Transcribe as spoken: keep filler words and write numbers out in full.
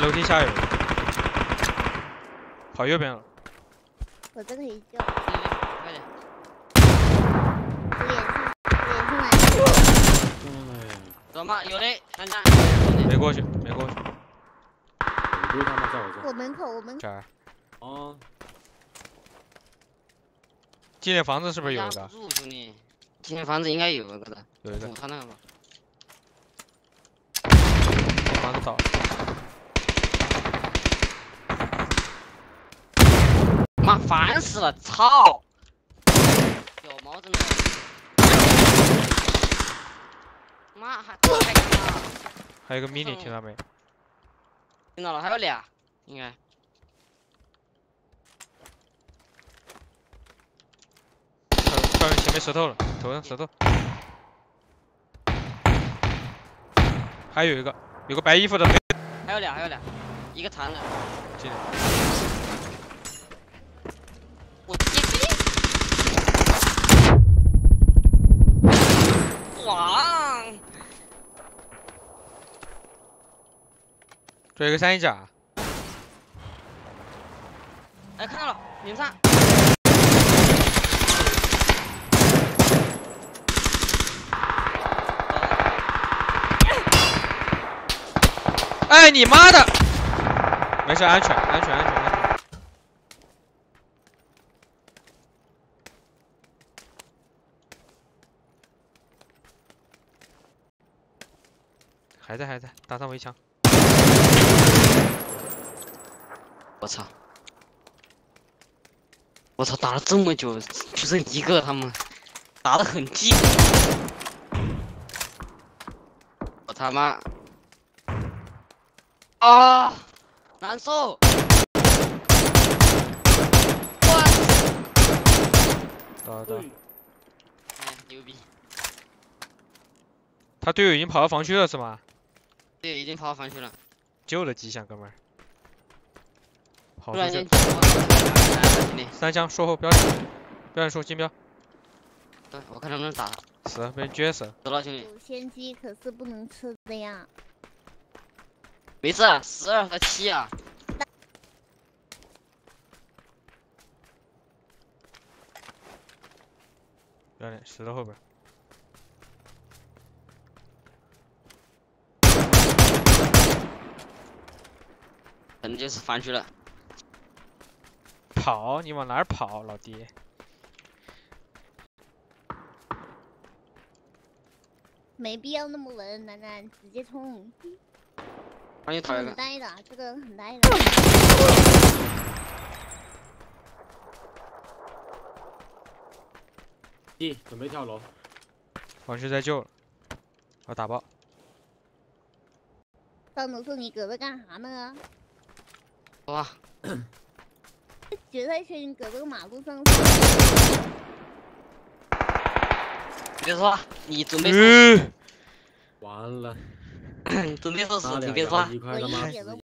楼梯下有，跑右边了。 我这可以救。 快点。 我脸上，脸上来了。 走嘛，有的，三张。 没过去，没过去。 有堆他妈在我这。 我门口，我门口。 这儿。 哦。 纪念房子是不是有一个？ 住兄弟，纪念房子应该有一个的。 有一个。 他那个吧。 房子倒。 妈烦死了，操！有毛真的。妈还还还还有个 mini 听到没？ 听到了，还有俩，应该。 跳跳前面石头了，头上石头。还有一个，有个白衣服的。 还有俩，还有俩，一个残了。 进来。 我接飞。哇！ 这有一个三一甲。 哎，看到了，零上。 哎，你妈的！没事，安全，安全，安全，安全。还在，还在，打上围墙。 我操！我操，打了这么久，就剩一个，他们打得很近。我他妈！啊，难受！我！ 打打。 哎，牛逼！ 他队友已经跑到防区了是吗？ 对，已经跑到防区了。 救了迹象，哥们儿。跑出去。 三枪，说后标点，标点说金标。 对，我看能不能打他。 死了，被人撅死了。 走了，兄弟。 有先机可是不能吃的呀。 没事，十二和七啊。 标点，石头后边。 肯定就是防区了。 跑，你往哪儿跑，老弟？ 没必要那么稳，楠楠直接冲。 帮你讨一个。 很呆的，这个很呆的。 D 准备跳楼。 防区在救了，我打爆。 上楼说你搁这干啥呢？ 哇！ 决赛圈你搁这个马路上。 别说，你准备。 嗯。 完了。 准备说死，你别说。 我一点都。